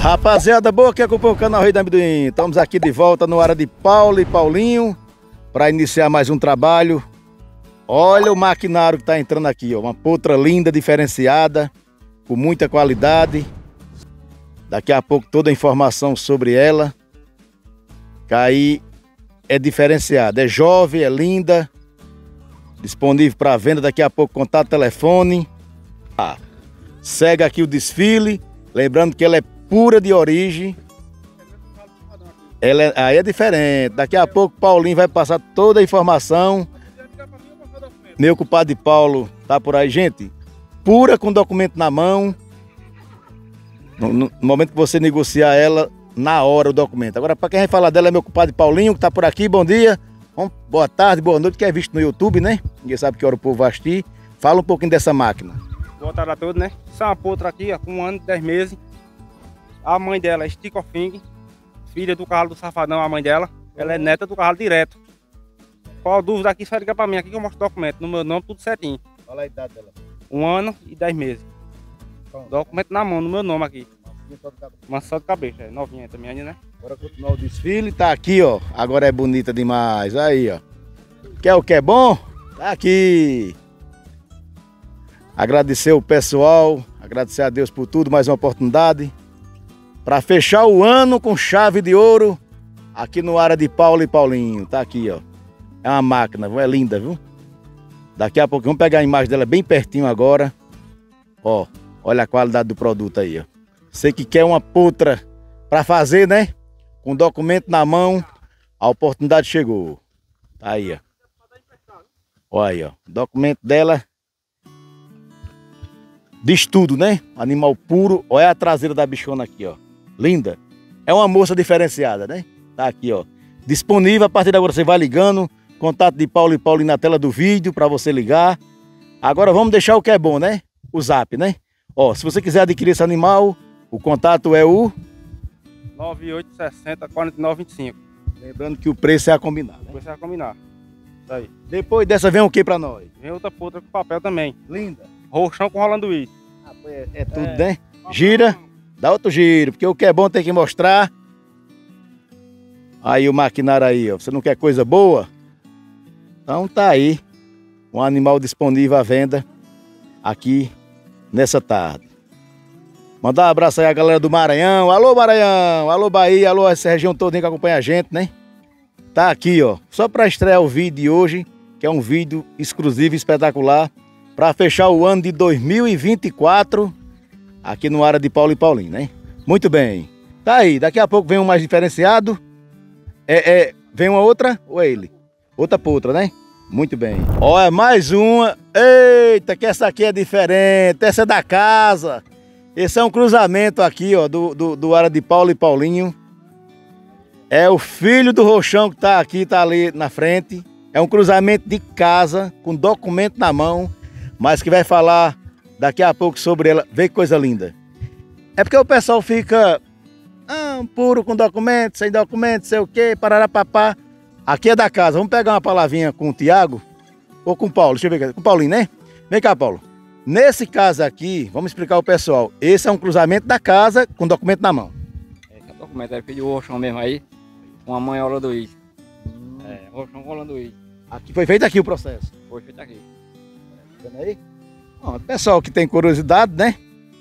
Rapaziada boa que acompanha o canal Rei do Amendoim, estamos aqui de volta no área de Paulo e Paulinho para iniciar mais um trabalho. Olha o maquinário que está entrando aqui, ó, uma potra linda, diferenciada, com muita qualidade. Daqui a pouco toda a informação sobre ela. Que aí é diferenciada, é jovem, é linda, disponível para venda. Daqui a pouco contato, telefone. Segue aqui o desfile, lembrando que ela é pura de origem. Aí é diferente. Daqui a pouco Paulinho vai passar toda a informação. Meu compadre Paulo tá por aí, gente. Pura, com documento na mão. No momento que você negociar ela, na hora o documento. Agora, para quem vai falar dela é meu compadre Paulinho, que tá por aqui. Bom dia, boa tarde, boa noite, que é visto no YouTube, né? Ninguém sabe que hora o povo vai assistir. Fala um pouquinho dessa máquina. Boa tarde a todos, né? Essa é uma potra aqui, ó, com 1 ano e 10 meses. A mãe dela é Stick of Fing, filha do Carlos do Safadão, a mãe dela. Ela é neta do Carlos direto. Qual dúvida aqui, só liga pra mim aqui que eu mostro o documento. No meu nome, tudo certinho. Olha a idade dela. 1 ano e 10 meses. Pronto. Documento na mão, no meu nome aqui. Uma só de cabeça, é novinha também ainda, né? Bora continuar o desfile. Tá aqui, ó. Agora é bonita demais. Aí, ó. Quer o que é bom? Tá aqui. Agradecer o pessoal. Agradecer a Deus por tudo. Mais uma oportunidade. Para fechar o ano com chave de ouro. Aqui no área de Paulo e Paulinho. Tá aqui, ó. É uma máquina, viu? É linda, viu? Daqui a pouco vamos pegar a imagem dela bem pertinho agora. Ó. Olha a qualidade do produto aí, ó. Você que quer uma potra para fazer, né? Com documento na mão, a oportunidade chegou. Tá aí, ó. Olha aí, ó. O documento dela diz tudo, né? Animal puro. Olha a traseira da bichona aqui, ó. Linda. É uma moça diferenciada, né? Tá aqui, ó. Disponível. A partir de agora você vai ligando. Contato de Paulo e Paulinho na tela do vídeo para você ligar. Agora vamos deixar o que é bom, né? O zap, né? Ó, se você quiser adquirir esse animal, o contato é o 9860 4925. Lembrando que o preço é a combinar, né? Depois você vai combinar. Isso aí. Depois dessa vem o que pra nós? Vem outra potra com papel também. Linda. Roxão com Rolando Wiz. É tudo, né? Gira, dá outro giro, porque o que é bom tem que mostrar. Aí o maquinário aí, ó. Você não quer coisa boa? Então tá aí. Um animal disponível à venda aqui nessa tarde. Mandar um abraço aí a galera do Maranhão. Alô Maranhão, alô Bahia, alô essa região toda que acompanha a gente, né? Tá aqui, ó, só para estrear o vídeo de hoje, que é um vídeo exclusivo, espetacular, para fechar o ano de 2024 aqui no área de Paulo e Paulinho, né? Muito bem. Tá aí, daqui a pouco vem um mais diferenciado. Vem uma outra ou é ele? Outra potra, né? Muito bem. Olha, mais uma. Eita, que essa aqui é diferente. Essa é da casa. Esse é um cruzamento aqui, ó, do área de Paulo e Paulinho. É o filho do Roxão que tá aqui, tá ali na frente. É um cruzamento de casa, com documento na mão, mas que vai falar daqui a pouco sobre ela. Vê que coisa linda. É porque o pessoal fica puro com documento, sem documento, sei o quê, parará papá. Aqui é da casa. Vamos pegar uma palavrinha com o Tiago ou com o Paulo. Deixa eu ver aqui. Com o Paulinho, né? Vem cá, Paulo. Nesse caso aqui, vamos explicar ao pessoal. Esse é um cruzamento da casa com documento na mão. Esse documento é filho do Roxão mesmo aí. Com a mãe Rolando Wiz. Roxão Rolando Wiz. Aqui foi feito aqui o processo. Foi feito aqui. Tá vendo aí? Bom, pessoal que tem curiosidade, né?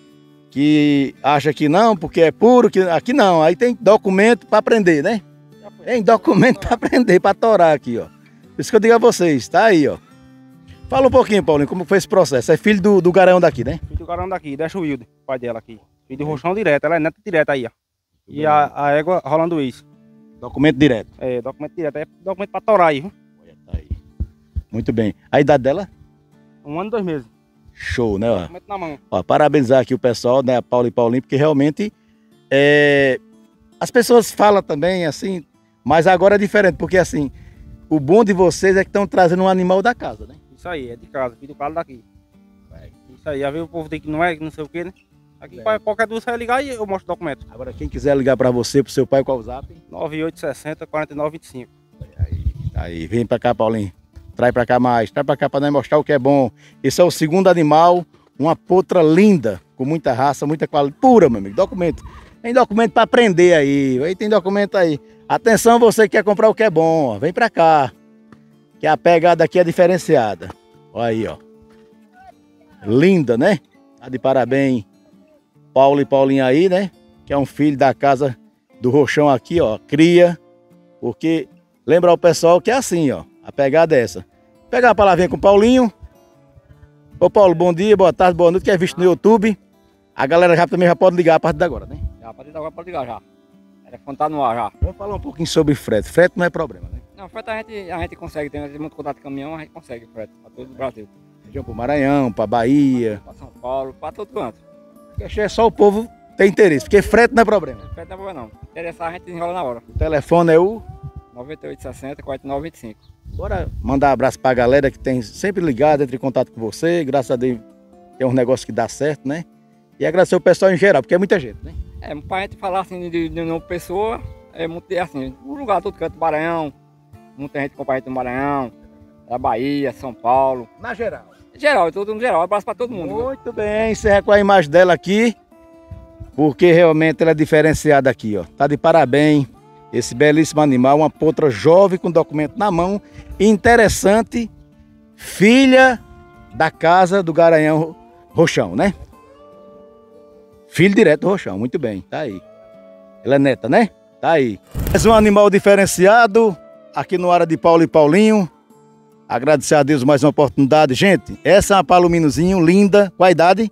Que acha que não, porque é puro, que aqui não. Aí tem documento para aprender, né? Tem documento para aprender, para torar aqui, ó. Por isso que eu digo a vocês, tá aí, ó. Fala um pouquinho, Paulinho, como foi esse processo. É filho do garanhão daqui, né? Filho do garanhão daqui, deixa o Wilde, pai dela aqui. Filho do Roxão direto, ela é neta direta aí, ó. E a égua Rolando Wiz. Documento direto. É, documento direto, é documento para torar aí, viu? Olha, tá aí. Muito bem. A idade dela? 1 ano e 2 meses. Show, né? Ó. Documento na mão. Ó, parabenizar aqui o pessoal, né? Paulo e Paulinho, porque realmente as pessoas falam também assim, mas agora é diferente, porque assim, o bom de vocês é que estão trazendo um animal da casa, né? Isso aí, é de casa, filho do Carlos daqui. Isso aí, já viu o povo tem que não é, que não sei o que, né? Aqui qualquer dúvida você vai ligar e eu mostro o documento. Agora quem quiser ligar para você, pro seu pai, qual o zap? 9860 4925. Aí, vem para cá, Paulinho. Traz para cá mais, traz para cá para nós mostrar o que é bom. Esse é o segundo animal, uma potra linda, com muita raça, muita qualidade, pura, meu amigo, documento. Tem documento para aprender aí tem documento aí. Atenção você que quer comprar o que é bom, ó. Vem pra cá. Que a pegada aqui é diferenciada. Olha aí, ó. Linda, né? Tá de parabéns Paulo e Paulinha aí, né? Que é um filho da casa do Roxão aqui, ó. Cria. Porque lembrar o pessoal que é assim, ó. A pegada é essa. Pegar a palavrinha com o Paulinho. Ô Paulo, bom dia, boa tarde, boa noite. Que é visto no YouTube. A galera já também já pode ligar a partir de agora, né? Já, a partir de agora pode ligar já. O telefone tá no ar já. Vamos falar um pouquinho sobre frete. Frete não é problema, né? Não, frete a gente consegue, tem muito contato de caminhão, a gente consegue frete para todo o Brasil. Região pro Maranhão, pra Bahia. Para São Paulo, para todo canto. Porque é só o povo ter interesse, porque frete não é problema. Frete não é problema não. Interessar a gente enrola na hora. O telefone é o 9860 4925. Bora mandar um abraço pra galera que tem sempre ligado, entra em contato com você. Graças a Deus tem um negócio que dá certo, né? E agradecer o pessoal em geral, porque é muita gente, né? É, pra gente falar assim de uma pessoa, é muito assim, um lugar todo canto do Maranhão. Muita gente compra a gente do Maranhão, da Bahia, São Paulo. Na geral. Geral, tudo no geral. Um abraço para todo mundo. Muito bem, encerra com a imagem dela aqui, porque realmente ela é diferenciada aqui, ó. Tá de parabéns esse belíssimo animal, uma potra jovem com documento na mão, interessante, filha da casa do Garanhão Roxão, né? Filho direto do Roxão, muito bem, tá aí. Ela é neta, né? Tá aí. Mais um animal diferenciado aqui no área de Paulo e Paulinho. Agradecer a Deus mais uma oportunidade. Gente, essa é uma palominozinho linda. Qual a idade?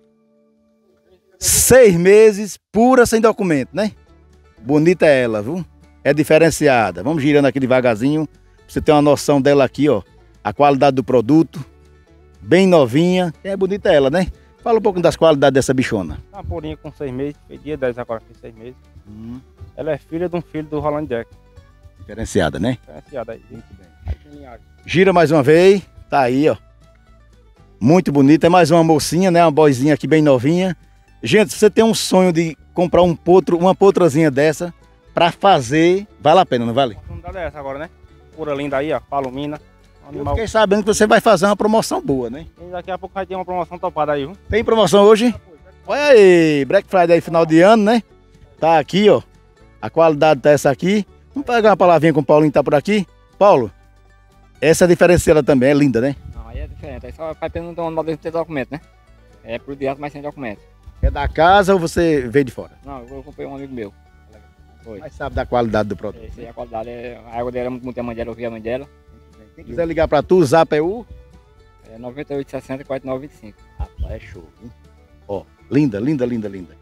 6 meses, pura, sem documento, né? Bonita é ela, viu? É diferenciada. Vamos girando aqui devagarzinho, pra você ter uma noção dela aqui, ó. A qualidade do produto. Bem novinha. É bonita ela, né? Fala um pouco das qualidades dessa bichona. Uma purinha com 6 meses, foi dia 10 agora, fez 6 meses. Ela é filha de um filho do Roland Jack. Diferenciada, né? Diferenciada aí. Muito bem. Gira mais uma vez. Tá aí, ó. Muito bonita. É mais uma mocinha, né? Uma boizinha aqui bem novinha. Gente, se você tem um sonho de comprar um potro, uma potrazinha dessa, pra fazer, vale a pena, não vale? A oportunidade é essa agora, né? Pura linda aí, ó. Palomina. Eu Animal. fiquei sabendo que você vai fazer uma promoção boa, né? E daqui a pouco vai ter uma promoção topada aí, viu? Tem promoção hoje? Olha aí, Black Friday final de ano, né? Tá aqui, ó. A qualidade tá essa aqui. Vamos pegar uma palavrinha com o Paulinho que tá por aqui. Paulo, essa diferenciada também é linda, né? Não, aí é diferente. Aí só vai pelo um modelo de ter documento, né? É por direto, mas sem documento. É da casa ou você veio de fora? Não, eu comprei um amigo meu. Foi. Mas sabe da qualidade do produto. Esse aí a qualidade é. A água dela é muito a mãe dela, eu vi a mãe dela. Quem quiser ligar pra tu, o zap é o... É 9860 4925. Rapaz, é show, hein? Ó, linda, linda, linda, linda.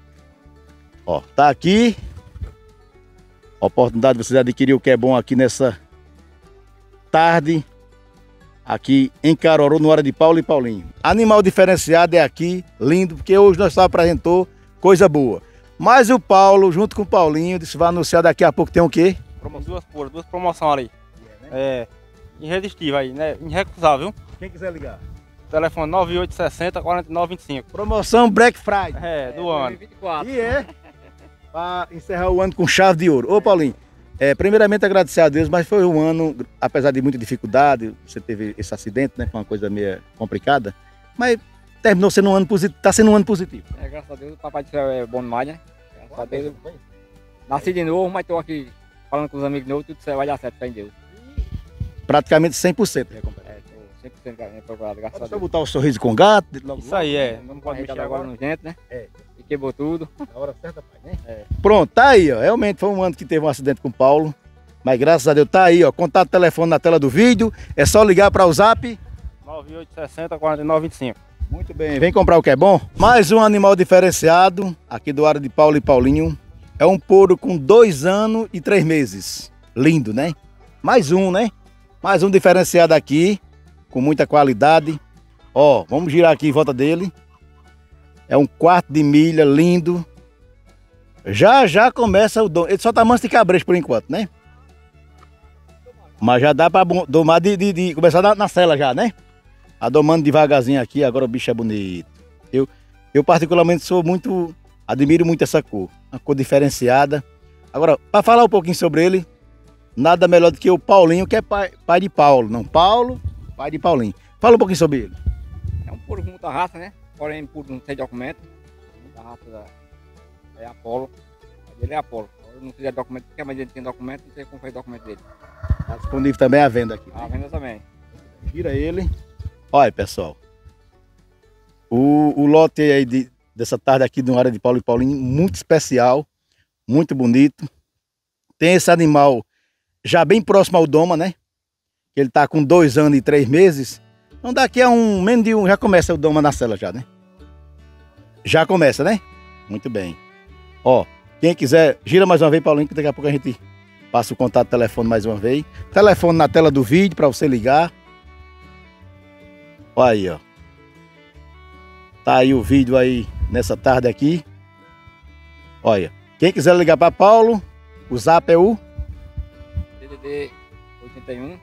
Ó, tá aqui. Oportunidade de vocês adquirir o que é bom aqui nessa tarde. Aqui em Caruaru, no área de Paulo e Paulinho. Animal diferenciado é aqui, lindo, porque hoje nós só apresentou coisa boa. Mas o Paulo, junto com o Paulinho, disse que vai anunciar daqui a pouco tem o quê? Duas promoções ali. É, irresistível aí, né? Irrecusável, viu? Quem quiser ligar. Telefone 9860 4925. Promoção Black Friday. É, do ano. 2024. E é para encerrar o ano com chave de ouro. Ô Paulinho, primeiramente agradecer a Deus, mas foi um ano, apesar de muita dificuldade, você teve esse acidente, né? Foi uma coisa meio complicada, mas terminou sendo um ano positivo, tá sendo um ano positivo. É, graças a Deus, o Papai do Céu é bom demais, né? Graças a Deus. Nasci de novo, mas tô aqui falando com os amigos novos, tudo vai dar certo, fé em Deus. Praticamente 100% de recompensa. É, tô 100% procurado, graças a Só Deus. botar o sorriso com gato. Logo, Isso aí é. Não Não pode pode mexer agora agora. no gente, né? É. E quebrou tudo. na hora certa, pai, né? É. Pronto, tá aí, ó. Realmente foi um ano que teve um acidente com o Paulo, mas graças a Deus tá aí, ó. Contato telefone na tela do vídeo, é só ligar para o zap. 9860 4925. Muito bem, vem comprar o que é bom. Mais um animal diferenciado aqui do área de Paulo e Paulinho. É um poro com 2 anos e 3 meses. Lindo, né? Mais um, né? Mais um diferenciado aqui, com muita qualidade. Ó, vamos girar aqui em volta dele. É um quarto de milha, lindo. Já começa o dom. Ele só tá manso de cabresto por enquanto, né? Mas já dá para domar começar na cela já, né? A domando devagarzinho aqui, agora o bicho é bonito. Eu particularmente admiro muito essa cor. Uma cor diferenciada. Agora, para falar um pouquinho sobre ele, nada melhor do que o Paulinho, que é pai de Paulo. Não, Paulo, pai de Paulinho. Fala um pouquinho sobre ele. É um puro com muita raça, né? Porém, puro não tem documento. Muita raça É Apolo. Ele é Apolo. Se não fizer documento, porque a mãe dele tem documento, não tem como fazer documento dele. Tá disponível também a venda aqui. A venda também. Tira ele. Olha, pessoal. O lote aí dessa tarde aqui do área de Paulo e Paulinho, muito especial, muito bonito. Tem esse animal já bem próximo ao doma, né? Ele tá com 2 anos e 3 meses. Então daqui a menos de já começa o doma na cela já, né? Já começa, né? Muito bem. Ó, quem quiser, gira mais uma vez, Paulinho, que daqui a pouco a gente passa o contato do telefone mais uma vez. Telefone na tela do vídeo para você ligar. Olha aí, ó. Tá aí o vídeo aí nessa tarde aqui. Olha, quem quiser ligar para Paulo, o zap é o DDD 81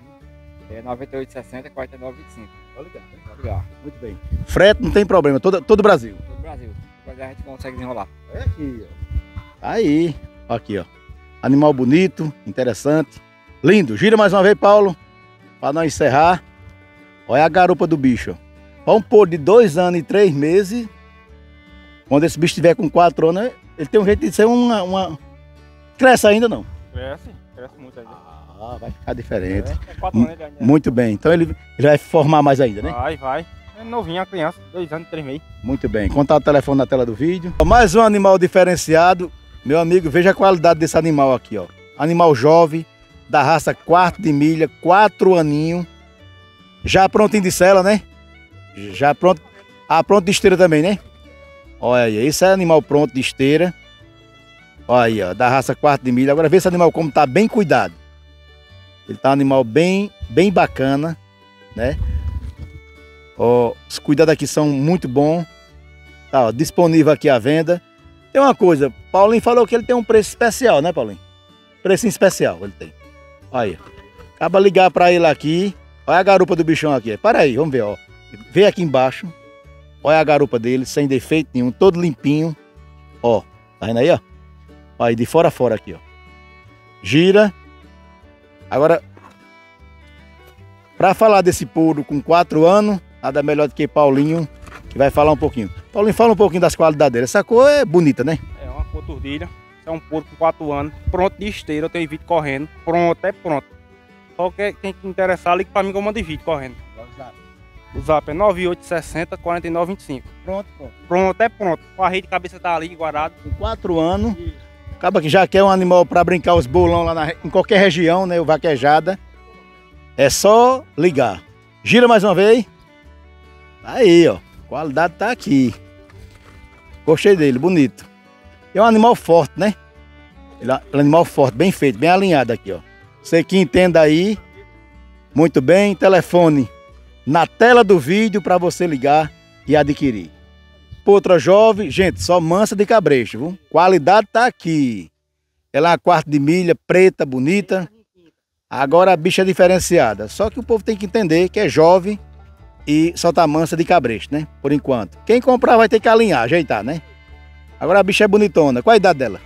9860 4925. Pode ligar. Muito bem. Frete não tem problema, todo o Brasil. Todo o Brasil. A gente consegue desenrolar. É aqui, ó. Aí, aqui, ó. Animal bonito, interessante, lindo. Gira mais uma vez, Paulo, para nós encerrar. Olha a garupa do bicho, ó. Para um pôr de 2 anos e 3 meses, quando esse bicho estiver com 4 anos, ele tem um jeito de ser uma... Cresce ainda não? Cresce muito ainda. Ah, vai ficar diferente. É 4 anos ainda. Muito bem, então ele vai formar mais ainda, né? Vai. É novinha a criança, 2 anos e 3 meses. Muito bem, contato telefone na tela do vídeo. Mais um animal diferenciado. Meu amigo, veja a qualidade desse animal aqui, ó. Animal jovem, da raça quarto de milha, 4 aninhos. Já prontinho de sela, né? Já pronto. Ah, pronto de esteira também, né? Olha aí, esse é animal pronto de esteira. Olha aí, ó, da raça quarto de milha. Agora vê esse animal como tá bem cuidado. Ele tá um animal bem bacana, né? Ó, os cuidados aqui são muito bons. Tá, ó, disponível aqui à venda. Tem uma coisa, Paulinho falou que ele tem um preço especial, né, Paulinho? Precinho especial ele tem. Olha aí. Acaba ligar para ele aqui. Olha a garupa do bichão aqui. Para aí, vamos ver, ó. Vê aqui embaixo. Olha a garupa dele, sem defeito nenhum, todo limpinho. Ó, tá vendo aí, ó? Olha aí, de fora a fora aqui, ó. Gira. Agora, para falar desse puro com 4 anos, nada melhor do que Paulinho, que vai falar um pouquinho. Paulinho, fala um pouquinho das qualidades dele. Essa cor é bonita, né? É uma cor turdilha. É um porco com 4 anos, pronto de esteira. Eu tenho vídeo correndo. Pronto, é pronto. Só que quem interessar, liga para mim que eu mando vídeo correndo. O zap é 9860 4925. Pronto. Pronto, é pronto. Com a rede de cabeça tá ali guardado. Com 4 anos. Acaba que já quer um animal para brincar os bolão lá em qualquer região, né? O vaquejada. É só ligar. Gira mais uma vez. Aí, ó. Qualidade tá aqui. Gostei dele, bonito. É um animal forte, né? Ele é um animal forte, bem feito, bem alinhado aqui, ó. Você que entenda aí. Muito bem. Telefone na tela do vídeo para você ligar e adquirir. Potra jovem, gente, só mansa de cabresto, viu? Qualidade tá aqui. Ela é uma quarta de milha, preta, bonita. Agora a bicha é diferenciada. Só que o povo tem que entender que é jovem e só tá mansa de cabresto, né? Por enquanto. Quem comprar vai ter que alinhar, ajeitar, né? Agora a bicha é bonitona. Qual a idade dela?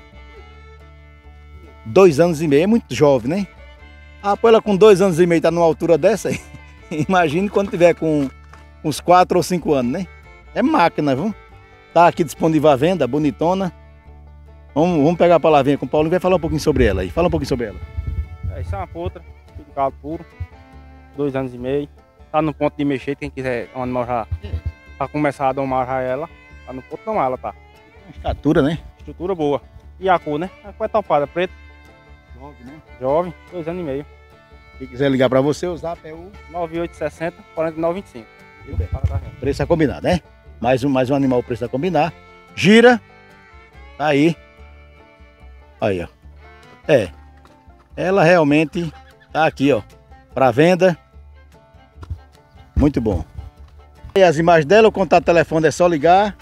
2 anos e meio, é muito jovem, né? Ah, pô, ela com 2 anos e meio tá numa altura dessa aí. Imagine quando tiver com uns 4 ou 5 anos, né? É máquina, viu? Tá aqui disponível à venda, bonitona. Vamos pegar a palavrinha com o Paulo e vai falar um pouquinho sobre ela aí. Fala um pouquinho sobre ela. Isso é uma potra, de galo puro, 2 anos e meio. Tá no ponto de mexer, quem quiser um animal já pra começar a domar já ela. Tá no ponto de domar ela, tá. Estatura, né? Estrutura boa. E a cor, né? A cor é topada, preta. Jovem, né? Jovem, 2 anos e meio. Quem quiser ligar para você, o zap é o 9860 4925. preço a combinar, né? Mais um animal, o preço a combinar. Gira. Tá aí. Aí, ó. É. Ela realmente tá aqui, ó. Para venda. Muito bom. E as imagens dela, o contato telefone é só ligar.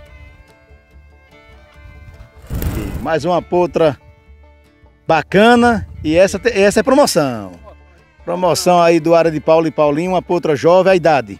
E mais uma potra bacana. E essa é promoção. Promoção aí do área de Paulo e Paulinho, uma potra jovem, a idade.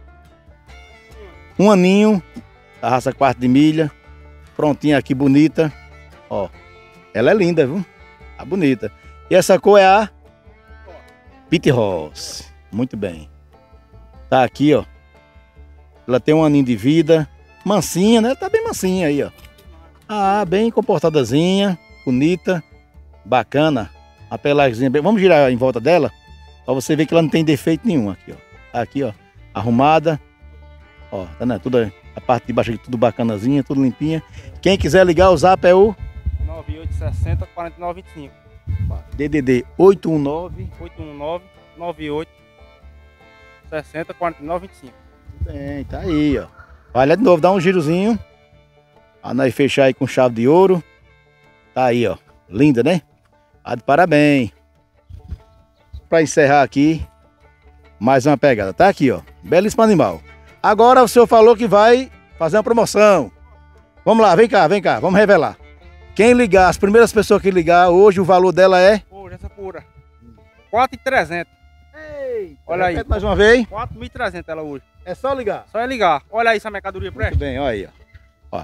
1 aninho, da raça quarto de milha. Prontinha aqui, bonita. Ó, ela é linda, viu? Tá bonita. E essa cor é a Pit Ross. Muito bem. Tá aqui, ó. Ela tem 1 aninho de vida. Mansinha, né? Tá bem mansinha aí, ó. Ah, bem comportadazinha, bonita, bacana. A pelagemzinha bem... Vamos girar em volta dela, pra você ver que ela não tem defeito nenhum aqui, ó. Aqui, ó, arrumada. Ó, tá, né? Tudo, a parte de baixo aqui tudo bacanazinha, tudo limpinha. Quem quiser ligar o zap é o 9860 4925. DDD 819 98 60 4925. Bem, tá aí, ó. Olha de novo, dá um girozinho. Pra nós fechar aí com chave de ouro. Tá aí, ó. Linda, né? Tá de parabéns. Pra encerrar aqui, mais uma pegada. Tá aqui, ó. Belíssimo animal. Agora o senhor falou que vai fazer uma promoção. Vamos lá, vem cá, vamos revelar. Quem ligar, as primeiras pessoas que ligar, hoje o valor dela é? Hoje essa pura. 4.300. Olha aí. Mais uma vez. 4.300 ela hoje. É só ligar. Só é ligar. Olha aí essa mercadoria, presta. Muito bem, olha aí, ó.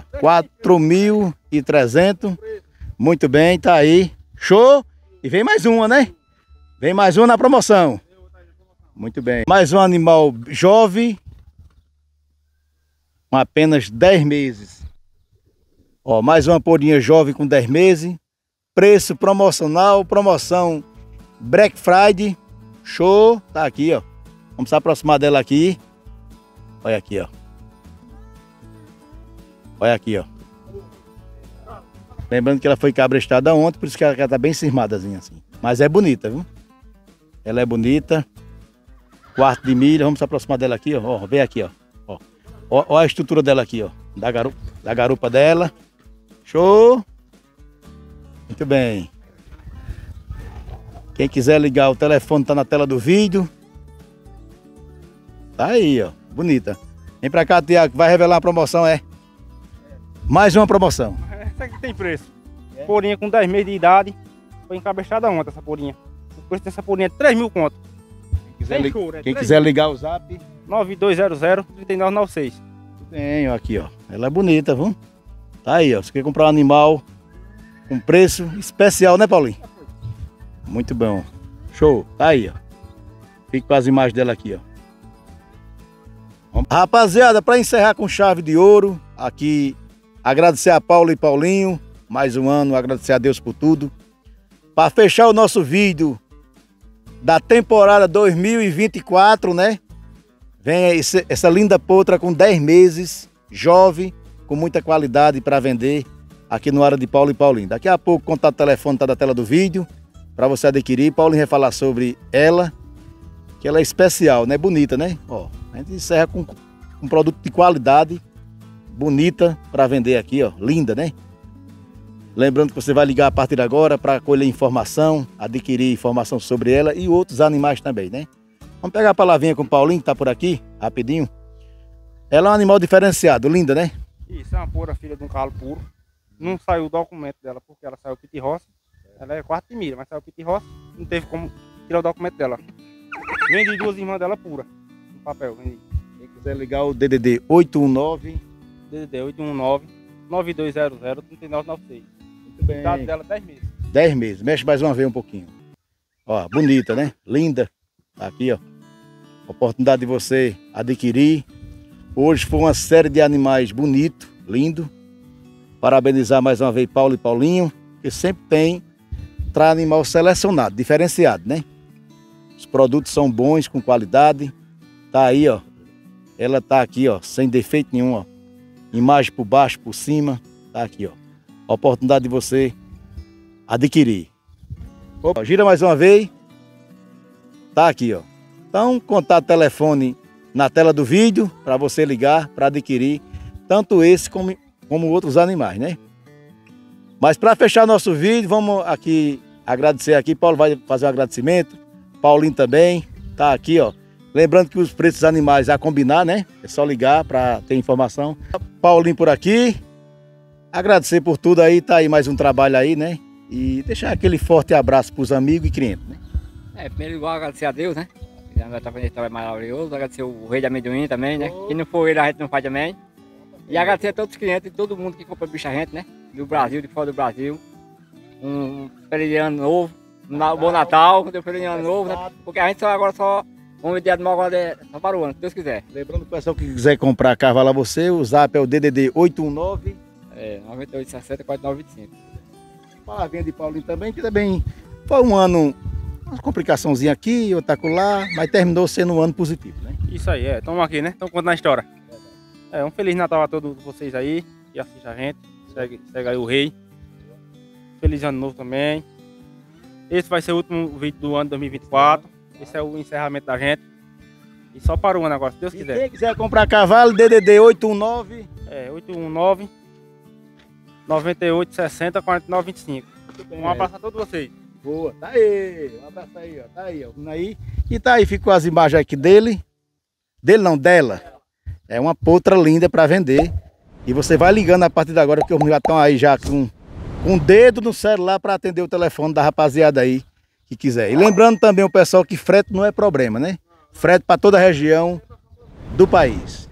4.300. Muito bem, tá aí. Show. E vem mais uma, né? Vem mais uma na promoção. Muito bem. Mais um animal jovem. Com apenas 10 meses. Ó, mais uma porinha jovem com 10 meses. Preço promocional, promoção Black Friday. Show. Tá aqui, ó. Vamos se aproximar dela aqui. Olha aqui, ó. Olha aqui, ó. Lembrando que ela foi cabrestada ontem, por isso que ela tá bem cismadazinha assim. Mas é bonita, viu? Ela é bonita. Quarto de milha. Vamos se aproximar dela aqui, ó. Vem aqui, ó. Ó a estrutura dela aqui, ó. Da garupa dela. Show. Muito bem. Quem quiser ligar, o telefone tá na tela do vídeo. Tá aí, ó. Bonita. Vem pra cá, Tiago, vai revelar a promoção, é? Mais uma promoção. Essa aqui tem preço. Porinha com 10 meses de idade. Foi encabeçada ontem essa porinha. O preço dessa porinha é 3.000 conto. Quem quiser ligar o zap 9200-3996. Tenho aqui, ó. Ela é bonita, viu? Tá aí, ó. Você quer comprar um animal com preço especial, né, Paulinho? Muito bom. Show. Tá aí, ó. Fique com as imagens dela aqui, ó. Rapaziada, para encerrar com chave de ouro, aqui agradecer a Paulo e Paulinho, mais um ano, agradecer a Deus por tudo. Para fechar o nosso vídeo da temporada 2024, né? Vem essa linda potra com 10 meses, jovem, com muita qualidade para vender aqui no área de Paulo e Paulinho. Daqui a pouco o contato telefone está na tela do vídeo para você adquirir. Paulinho vai falar sobre ela, que ela é especial, né? Bonita, né? Ó, a gente encerra com um produto de qualidade, bonita para vender aqui, ó, linda, né? Lembrando que você vai ligar a partir de agora para colher informação, adquirir informação sobre ela e outros animais também, né? Vamos pegar a palavrinha com o Paulinho, que tá por aqui, rapidinho. Ela é um animal diferenciado, linda, né? Isso, é uma pura filha de um cavalo puro. Não saiu o documento dela, porque ela saiu piti roça. Ela é quarto de milha, mas saiu piti roça. Não teve como tirar o documento dela. Vendi duas irmãs dela pura, no papel, vendi. Quem quiser ligar o DDD 819... DDD 819-9200-3996. Muito bem. A idade dela 10 meses. 10 meses. Mexe mais uma vez um pouquinho. Ó, bonita, né? Linda. Tá aqui, ó. Oportunidade de você adquirir. Hoje foi uma série de animais bonito, lindo. Parabenizar mais uma vez Paulo e Paulinho, que sempre traz animal selecionado, diferenciado, né? Os produtos são bons, com qualidade. Tá aí, ó. Ela tá aqui, ó, sem defeito nenhum, ó. Imagem por baixo, por cima. Tá aqui, ó. A oportunidade de você adquirir. Opa, gira mais uma vez. Tá aqui, ó. Então, contato telefone na tela do vídeo para você ligar para adquirir tanto esse como outros animais, né? Mas para fechar nosso vídeo, vamos aqui agradecer aqui. Paulo vai fazer um agradecimento. Paulinho também. Tá aqui, ó. Lembrando que os preços dos animais a combinar, né? É só ligar para ter informação. Paulinho por aqui. Agradecer por tudo aí. Tá aí mais um trabalho aí, né? E deixar aquele forte abraço para os amigos e clientes, né? Primeiro igual agradecer a Deus, né? Já vai estar fazendo esse trabalho maravilhoso. Agradecer o Rei de Amendoim também, né? Se não for ele, a gente não faz também. E agradecer a todos os clientes e todo mundo que compra bicho a gente, né? Do Brasil, de fora do Brasil. Um feliz ano novo. Um bom Natal, um feliz ano novo, né? Porque a gente agora só vamos vender animal agora só para o ano, se Deus quiser. Lembrando que o pessoal que quiser comprar cavalo a você, o zap é o DDD 819 É, 98,60, 49,25. Palavrinha de Paulinho também, que também foi um ano, uma complicaçãozinha aqui, outra lá, mas terminou sendo um ano positivo, né? Isso aí, estamos aqui, né? Estamos contando a história. Um Feliz Natal a todos vocês aí que assistem a gente. Segue aí o Rei. Feliz Ano Novo também. Esse vai ser o último vídeo do ano 2024. Esse é o encerramento da gente. E só para o ano agora, se Deus quiser. Quem quiser comprar cavalo, DDD 819. 819 98 60 49 25. Um abraço a todos vocês. Boa, tá aí. Um abraço aí, ó. Tá aí, ó. Aí. E tá aí, ficou as imagens aqui dele. Dele não, dela. É uma potra linda para vender. E você vai ligando a partir de agora, porque os já estão aí já com o dedo no celular para atender o telefone da rapaziada aí que quiser. E lembrando também o pessoal que frete não é problema, né? Frete para toda a região do país.